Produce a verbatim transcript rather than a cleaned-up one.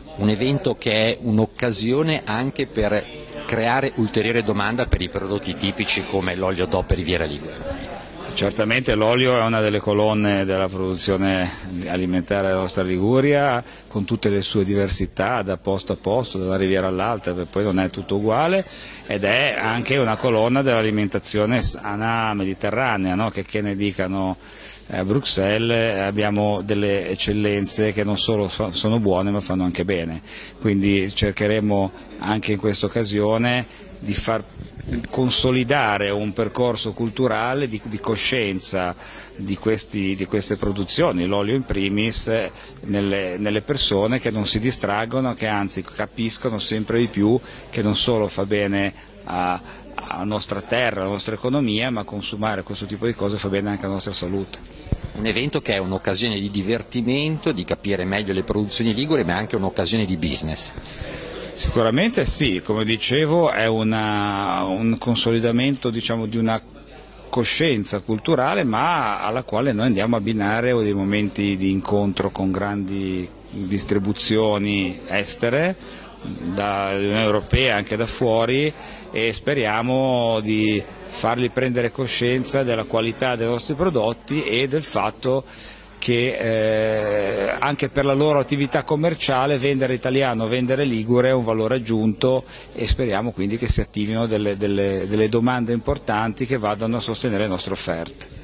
Un evento che è un'occasione anche per creare ulteriore domanda per i prodotti tipici come l'olio D O P Riviera Ligure. Certamente l'olio è una delle colonne della produzione alimentare della nostra Liguria, con tutte le sue diversità da posto a posto, dalla riviera all'altra, perché poi non è tutto uguale, ed è anche una colonna dell'alimentazione sana mediterranea, no? che, che ne dicano a Bruxelles, abbiamo delle eccellenze che non solo sono buone ma fanno anche bene, quindi cercheremo anche in questa occasione di far consolidare un percorso culturale di, di coscienza di, questi, di queste produzioni, l'olio in primis, nelle, nelle persone che non si distraggono, che anzi capiscono sempre di più che non solo fa bene a, alla nostra terra, alla nostra economia, ma consumare questo tipo di cose fa bene anche alla nostra salute. Un evento che è un'occasione di divertimento, di capire meglio le produzioni liguri, ma è anche un'occasione di business. Sicuramente sì, come dicevo è una, un consolidamento, diciamo, di una coscienza culturale, ma alla quale noi andiamo a abbinare dei momenti di incontro con grandi distribuzioni estere, dall'Unione Europea anche da fuori, e speriamo di fargli prendere coscienza della qualità dei nostri prodotti e del fatto che eh, anche per la loro attività commerciale vendere italiano, vendere ligure è un valore aggiunto, e speriamo quindi che si attivino delle, delle, delle domande importanti che vadano a sostenere le nostre offerte.